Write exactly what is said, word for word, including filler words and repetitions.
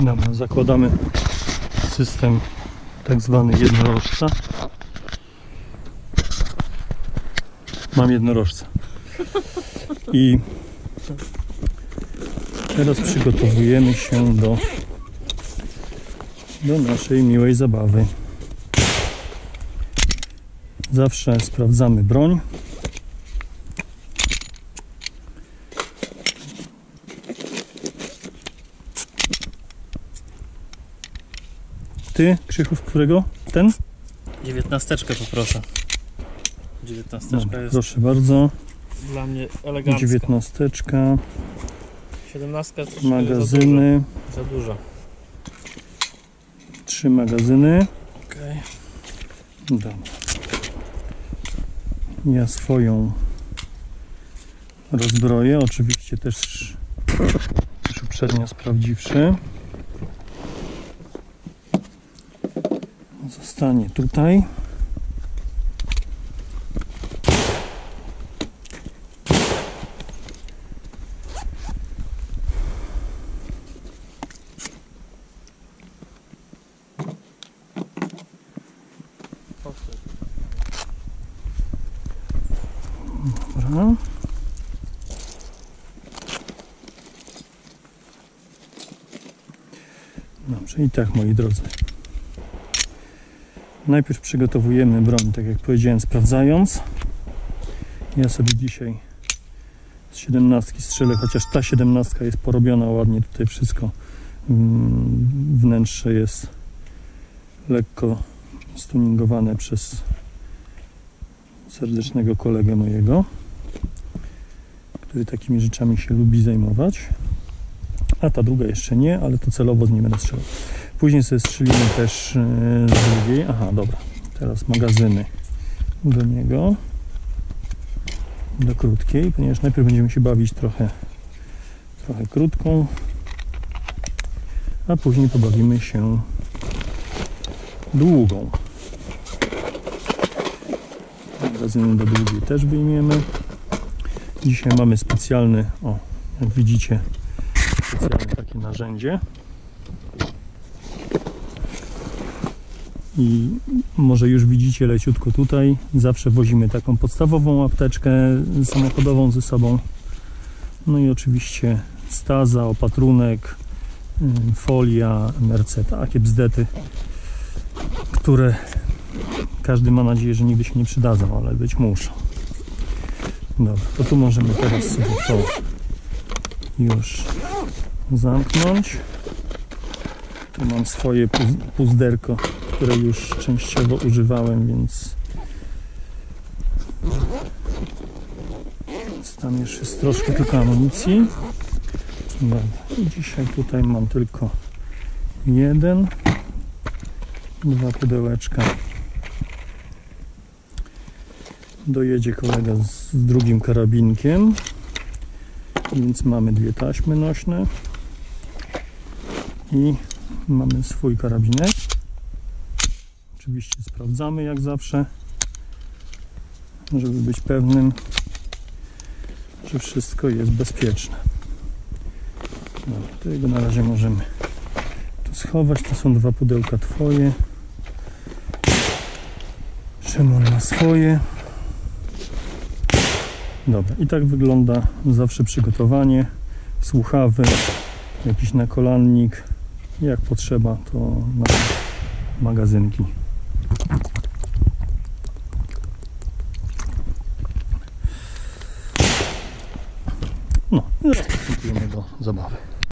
Dobra, zakładamy system tak zwany jednorożca. Mam jednorożca. I teraz przygotowujemy się do, do naszej miłej zabawy. Zawsze sprawdzamy broń. Ty, Krzychów, którego? Ten? Dziewiętnasteczkę poproszę. Dziewiętnasteczka Dobra, jest proszę bardzo. dla mnie elegancka. Dziewiętnasteczka. Siedemnastka to Magazyny. za dużo. Za dużo. Trzy magazyny. Okej. Dobra. Ja swoją rozbroję, oczywiście też, też uprzednio sprawdziwszy. Zostanie tutaj. Dobra. Dobrze, i tak, moi drodzy. Najpierw przygotowujemy broń, tak jak powiedziałem, sprawdzając. Ja sobie dzisiaj z siedemnastki strzelę, chociaż ta siedemnastka jest porobiona ładnie, tutaj wszystko wnętrze jest lekko stuningowane przez serdecznego kolegę mojego, który takimi rzeczami się lubi zajmować. A ta druga jeszcze nie, ale to celowo z niej będę strzelał. Później sobie strzelimy też z drugiej. Aha, dobra. Teraz magazyny do niego. Do krótkiej, ponieważ najpierw będziemy się bawić trochę, trochę krótką, a później pobawimy się długą. Magazyny do długiej też wyjmiemy. Dzisiaj mamy specjalny, o, jak widzicie, specjalne takie narzędzie. I może już widzicie leciutko tutaj, zawsze wozimy taką podstawową apteczkę samochodową ze sobą. No i oczywiście staza, opatrunek, folia, M R C, takie bzdety, które każdy ma nadzieję, że nigdy się nie przydadzą, ale być muszą. Dobra, to tu możemy teraz sobie to już zamknąć. Tu mam swoje puzderko, które już częściowo używałem, więc, więc tam już jest troszkę tylko amunicji. Dobra. I dzisiaj tutaj mam tylko jeden, dwa pudełeczka. Dojedzie kolega z, z drugim karabinkiem, więc mamy dwie taśmy nośne i mamy swój karabinek. Oczywiście sprawdzamy jak zawsze, żeby być pewnym, że wszystko jest bezpieczne. Dobra, to jego na razie możemy tu schować. To są dwa pudełka twoje. Szymon ma swoje. Dobra, i tak wygląda zawsze przygotowanie. Słuchawy, jakiś nakolannik. Jak potrzeba, to na magazynki. No, i teraz przystępujemy do zabawy.